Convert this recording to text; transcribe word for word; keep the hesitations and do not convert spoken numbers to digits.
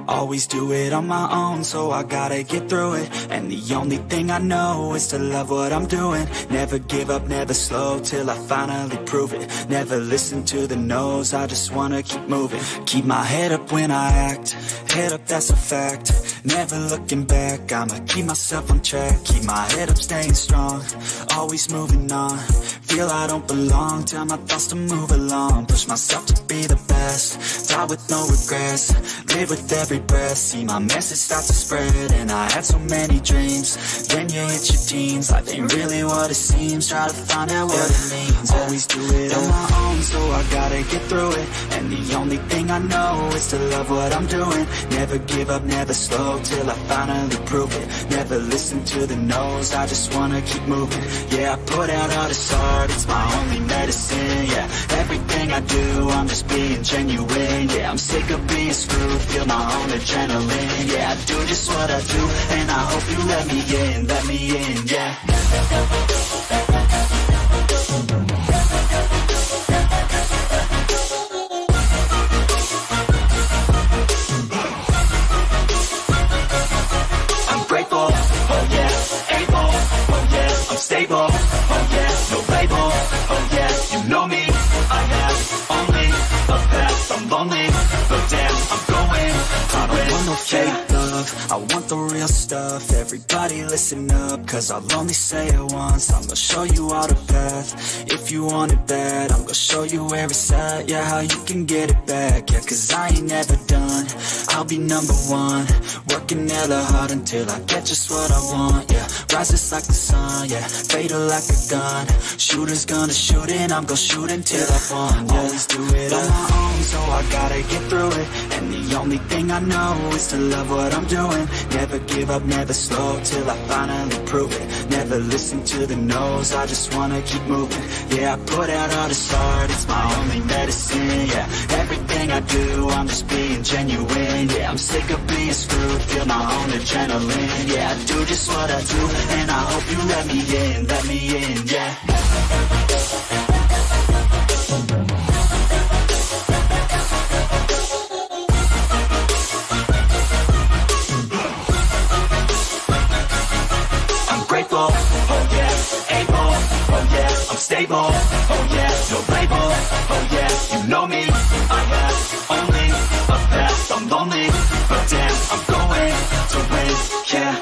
Always do it on my own, so I gotta get through it. And the only thing I know is to love what I'm doing. Never give up, never slow, till I finally prove it. Never listen to the no's, I just wanna keep moving. Keep my head up when I act, head up, that's a fact. Never looking back, I'ma keep myself on track. Keep my head up, staying strong, always moving on. Feel I don't belong, tell my thoughts to move along. Push myself to be the best, die with no regrets. Live with every breath, see my message start to spread. And I had so many dreams, then you hit your teens. Life ain't really what it seems, try to find out what it means. Always do it on my own, so I gotta get through it. And the only thing I know is to love what I'm doing. Never give up, never slow, till I finally prove it. Never listen to the no's, I just wanna keep moving. Yeah, I put out all this art, it's my only medicine. Yeah, everything I do, I'm just being genuine. Yeah, I'm sick of being screwed, feel my own adrenaline. Yeah, I do just what I do, and I hope you let me in, let me in, yeah. I'm grateful, oh yeah, able, oh yeah, I'm stable, oh yeah, no label, oh yeah, you know me, I have only the best. I'm lonely, but damn, I'm going to win. I want no fake love, I want the real stuff. Everybody listen up, cause I'll only say it once. I'm gonna show you all the path, if you want it bad. I'm gonna show you where it's at, yeah, how you can get it back. Yeah, cause I ain't never done, I'll be number one. Working hella hard until I get just what I want, yeah. Rises like the sun, yeah, fatal like a gun. Shooter's gonna shoot and I'm gonna shoot until I won, yeah. Always do it on my own, so I gotta get through it. And the only thing I know is to love what I'm doing. Never give up, never slow, till I finally prove it. Never listen to the no's, I just wanna keep moving. Yeah, I put out all this art, it's my only medicine. Yeah, everything I do, I'm just being genuine. Yeah, I'm sick of being screwed, feel my own adrenaline. Yeah, I do just what I do, and I hope you let me in, let me in, yeah. Oh yeah, able, oh yeah, I'm stable, oh yeah, no label, oh yeah, you know me, I have only the best. I'm lonely, but damn, I'm going to win, yeah.